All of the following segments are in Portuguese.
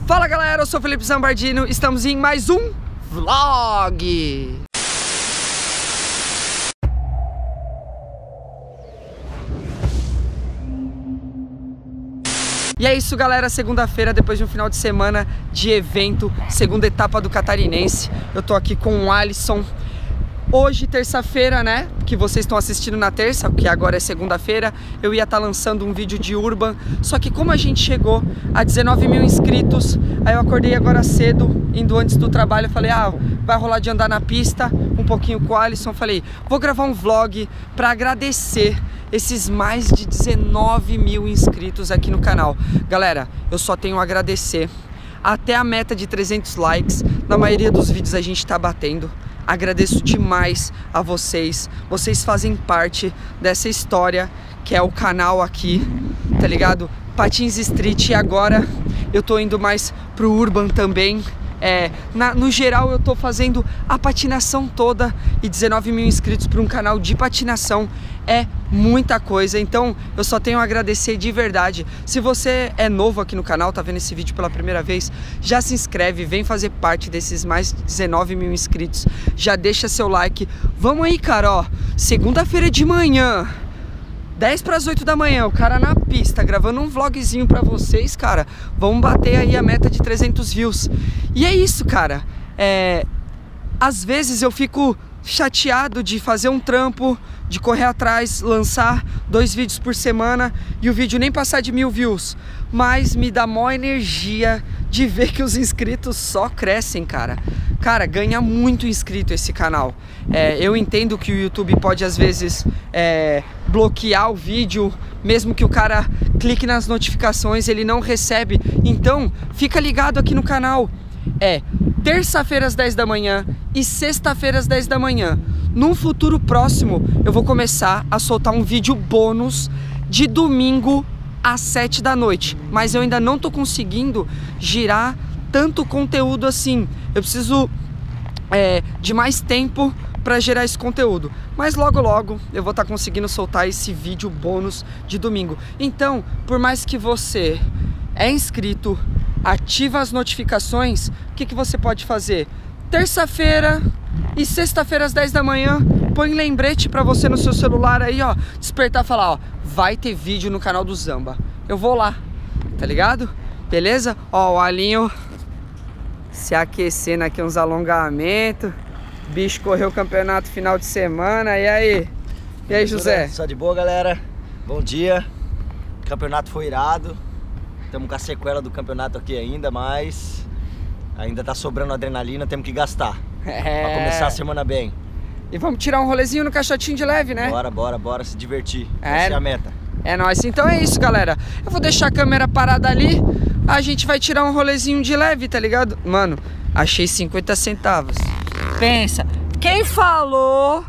Fala galera, eu sou o Felipe Zambardino, estamos em mais um vlog. E é isso galera, segunda-feira, depois de um final de semana de evento, segunda etapa do Catarinense. Eu tô aqui com o Alisson. Hoje, terça-feira, né, que vocês estão assistindo na terça, que agora é segunda-feira, eu ia estar lançando um vídeo de Urban, só que como a gente chegou a 19 mil inscritos, aí eu acordei agora cedo, indo antes do trabalho, eu falei, vai rolar de andar na pista, um pouquinho com o Alisson, falei, vou gravar um vlog pra agradecer esses mais de 19 mil inscritos aqui no canal. Galera, eu só tenho a agradecer, até a meta de 300 likes, na maioria dos vídeos a gente tá batendo. Agradeço demais a vocês, vocês fazem parte dessa história que é o canal aqui, tá ligado? Patins Street, e agora eu tô indo mais pro Urban também. No geral eu tô fazendo a patinação toda, e 19 mil inscritos para um canal de patinação é muita coisa, então eu só tenho a agradecer de verdade. Se você é novo aqui no canal, tá vendo esse vídeo pela primeira vez, já se inscreve, vem fazer parte desses mais de 19 mil inscritos, já deixa seu like. Vamos aí cara, ó, segunda-feira de manhã, 10 para as 8 da manhã, o cara na pista, gravando um vlogzinho pra vocês, cara. Vamos bater aí a meta de 300 views. E é isso, cara. Às vezes eu fico chateado de fazer um trampo, de correr atrás, lançar 2 vídeos por semana e o vídeo nem passar de 1000 views. Mas me dá mó energia de ver que os inscritos só crescem, cara. Cara, ganha muito inscrito esse canal. Eu entendo que o YouTube pode às vezes bloquear o vídeo, mesmo que o cara clique nas notificações, ele não recebe. Então, fica ligado aqui no canal. Terça-feira às 10 da manhã e sexta-feira às 10 da manhã. Num futuro próximo, eu vou começar a soltar um vídeo bônus de domingo às 7 da noite. Mas eu ainda não tô conseguindo girar tanto conteúdo assim. Eu preciso de mais tempo para gerar esse conteúdo, mas logo logo eu vou estar conseguindo soltar esse vídeo bônus de domingo. Então, por mais que você é inscrito, ativa as notificações, o que você pode fazer? Terça-feira e sexta-feira às 10 da manhã, põe lembrete para você no seu celular aí, ó, despertar e falar, ó, vai ter vídeo no canal do Zamba. Eu vou lá, tá ligado? Beleza? Ó, o Alinho se aquecendo aqui, uns alongamentos. Bicho correu o campeonato final de semana, e aí? E aí, José? Só de boa, galera. Bom dia. O campeonato foi irado. Estamos com a sequela do campeonato aqui ainda, mas ainda tá sobrando adrenalina, temos que gastar. Pra começar a semana bem. E vamos tirar um rolezinho no caixotinho de leve, né? Bora se divertir. Essa é a meta. É nóis. Então é isso, galera. Eu vou deixar a câmera parada ali. A gente vai tirar um rolezinho de leve, tá ligado? Mano, achei 50 centavos. Pensa, quem falou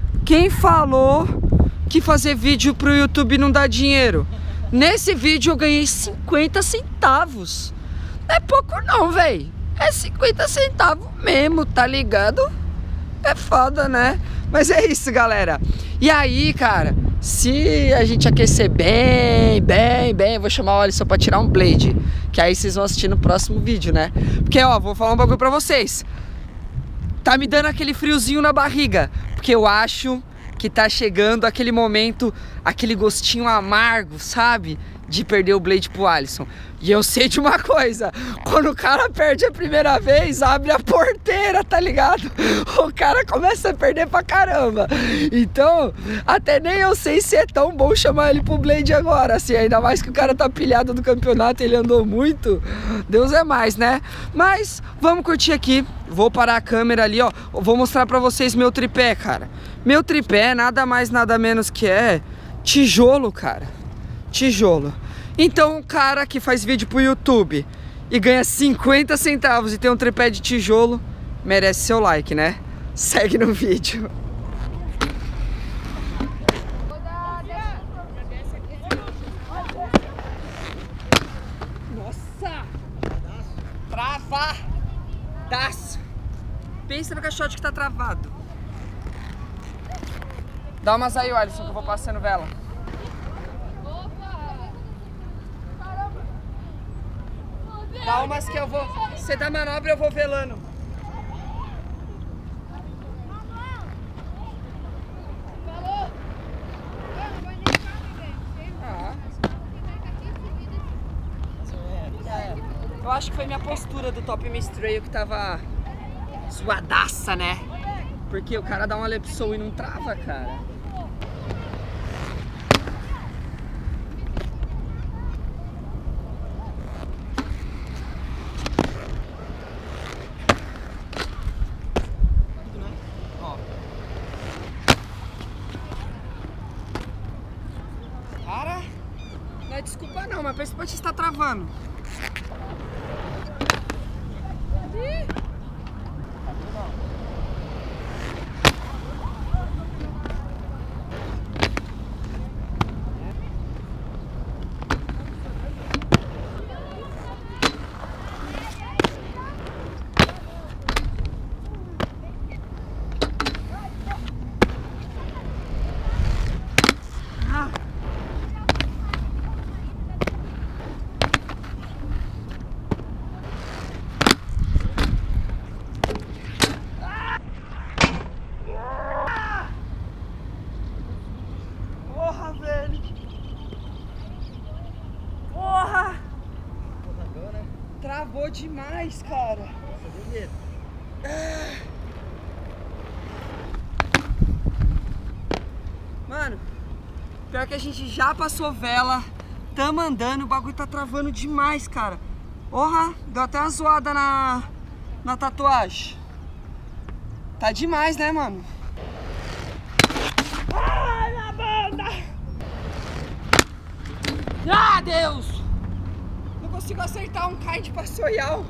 que fazer vídeo pro YouTube não dá dinheiro? Nesse vídeo eu ganhei 50 centavos. Não é pouco não, véi. É 50 centavos mesmo, tá ligado? É foda, né? Mas é isso, galera. E aí, cara, se a gente aquecer bem, eu vou chamar o Alisson pra tirar um blade, que aí vocês vão assistir no próximo vídeo, né? Porque, ó, vou falar um bagulho pra vocês. Tá me dando aquele friozinho na barriga, porque eu acho que tá chegando aquele momento, aquele gostinho amargo, sabe? De perder o blade pro Alisson. E eu sei de uma coisa, quando o cara perde a primeira vez, abre a porteira, tá ligado? O cara começa a perder pra caramba. Então, até nem eu sei se é tão bom chamar ele pro blade agora, assim, ainda mais que o cara tá pilhado do campeonato, ele andou muito. Deus é mais, né? Mas, vamos curtir aqui. Vou parar a câmera ali, ó. Vou mostrar pra vocês meu tripé, cara. Meu tripé, nada mais, nada menos que tijolo, cara. Tijolo. Então um cara que faz vídeo pro YouTube e ganha 50 centavos e tem um tripé de tijolo, merece seu like, né? Segue no vídeo. Nossa! Travadaço! Pensa no caixote que tá travado. Dá umas aí, Alisson, que eu vou passando vela. Dá umas que eu vou... Você dá manobra, eu vou velando. Eu acho que foi minha postura do top miss trail que tava zoadaça, né? Porque o cara dá uma lepsoe e não trava, cara. Ó. Cara, não é desculpa não, mas pensa que você está travando. Porra, velho! Porra! Travou demais, cara! Mano, pior que a gente já passou vela, tamo andando, o bagulho tá travando demais, cara. Porra, deu até uma zoada na tatuagem. Tá demais, né, mano? Ai, minha banda! Ah, Deus! Não consigo acertar um kite pra soial.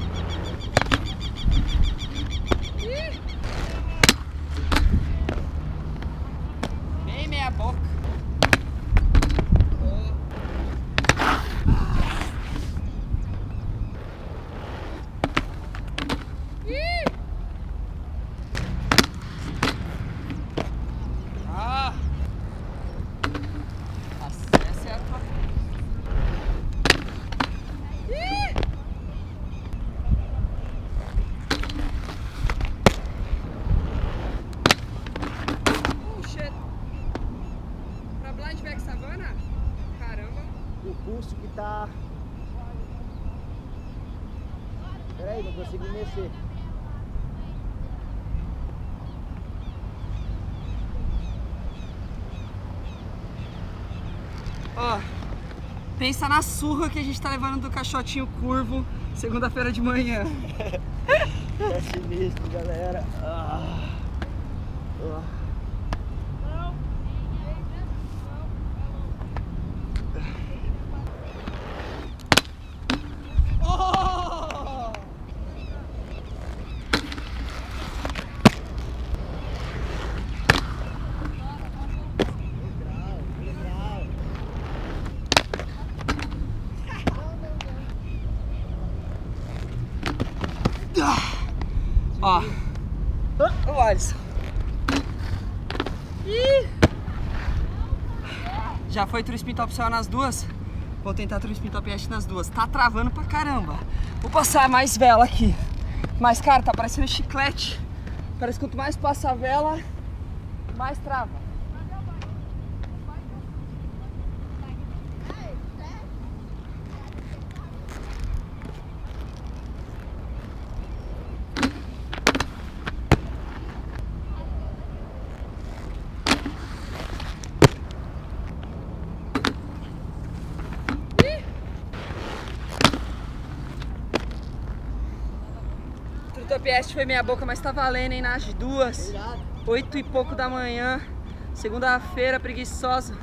Bem meia boca. O pulso que tá... Peraí, não consigo mexer. Ó, pensa na surra que a gente tá levando do caixotinho curvo segunda-feira de manhã. É sinistro, galera. Ó, o Alisson. Ih! Já foi true spin top céu nas duas. Vou tentar true spin top S nas duas. Tá travando pra caramba. Vou passar mais vela aqui. Mas, cara, tá parecendo chiclete. Parece que quanto mais passa a vela, mais trava. O top S foi meia boca, mas tá valendo, hein, nas duas. 8 e pouco da manhã, segunda-feira, preguiçosa.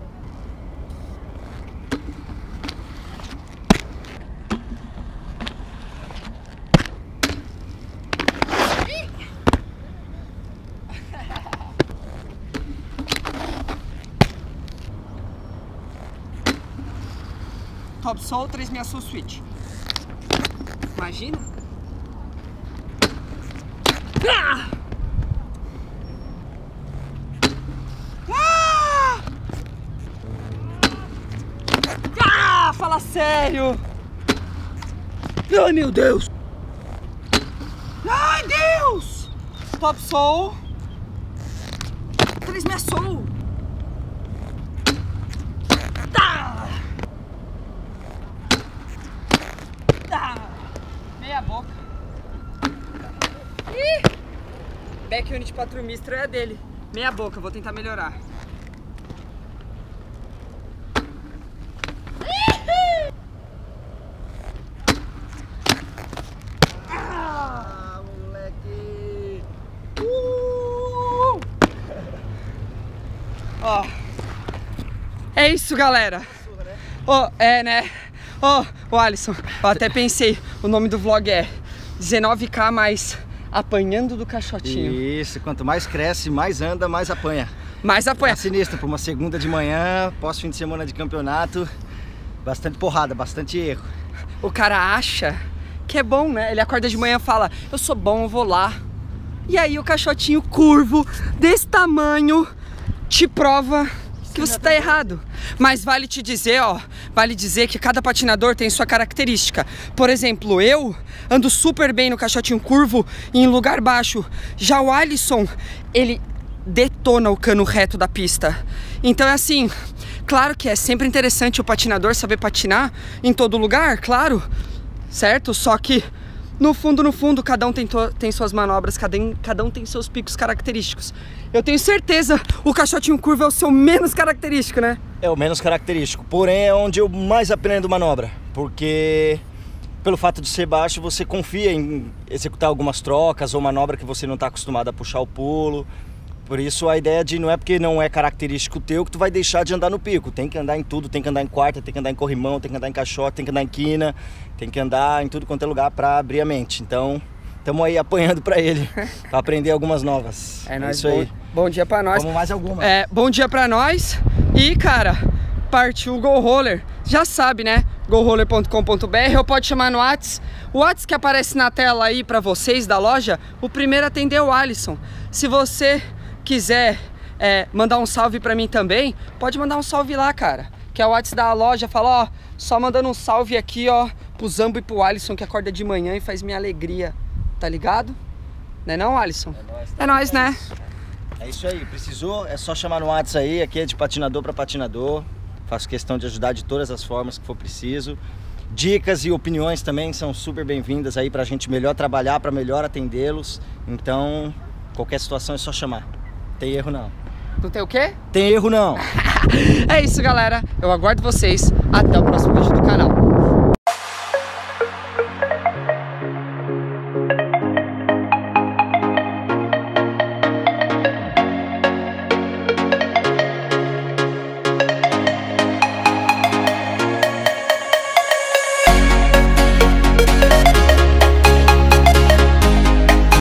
Top Soul 360 Switch. Imagina? Ah! Ah! Ah! Fala sério! Ai, meu Deus! Ai, Deus! Top soul. 3 soul. Tá! Tá! Meia boca. Ih! Back unit patrumistro é a dele. Meia boca, vou tentar melhorar. Ó, é isso, galera. Ó, é, né? Ó, o Alisson, eu até pensei, o nome do vlog é 19K mais apanhando do caixotinho. Isso, quanto mais cresce, mais anda, mais apanha. Mais apanha. Tá sinistro, pra uma segunda de manhã, pós-fim de semana de campeonato, bastante porrada, bastante erro. O cara acha que é bom, né? Ele acorda de manhã e fala, eu sou bom, eu vou lá. E aí o caixotinho curvo, desse tamanho, te prova que você tá errado. Mas vale te dizer, ó, vale dizer que cada patinador tem sua característica. Por exemplo, eu ando super bem no caixotinho curvo e em lugar baixo. Já o Alisson, ele detona o cano reto da pista. Então é assim, claro que é sempre interessante o patinador saber patinar em todo lugar, claro, certo? Só que no fundo, cada um tem suas manobras, cada um tem seus picos característicos. Eu tenho certeza o caixotinho curvo é o seu menos característico, né? É o menos característico, porém é onde eu mais aprendo manobra, porque pelo fato de ser baixo você confia em executar algumas trocas ou manobra que você não está acostumado a puxar o pulo. Por isso a ideia de não é porque não é característico teu que tu vai deixar de andar no pico. Tem que andar em tudo, tem que andar em quarta, tem que andar em corrimão, tem que andar em caixote, tem que andar em quina, tem que andar em tudo quanto é lugar para abrir a mente. Então, estamos aí apanhando para ele, para aprender algumas novas. É nóis, isso aí. Bom dia para nós. Vamos mais alguma. É, bom dia para nós. E, cara, partiu o Go Roller. Já sabe, né? GoRoller.com.br ou pode chamar no WhatsApp. O WhatsApp que aparece na tela aí para vocês da loja, o primeiro a atender é o Alisson. Se você quiser mandar um salve pra mim também, pode mandar um salve lá, cara, que é o WhatsApp da loja. Fala, ó, só mandando um salve aqui, ó, pro Zambo e pro Alisson, que acorda de manhã e faz minha alegria, tá ligado? Não é não, Alisson? É nóis, né? É isso aí, precisou, é só chamar no WhatsApp aí, aqui é de patinador para patinador, faço questão de ajudar de todas as formas que for preciso. Dicas e opiniões também são super bem-vindas aí pra gente melhor trabalhar, pra melhor atendê-los, então qualquer situação é só chamar. Tem erro não. Não tem o quê? Tem erro não. É isso, galera. Eu aguardo vocês. Até o próximo vídeo.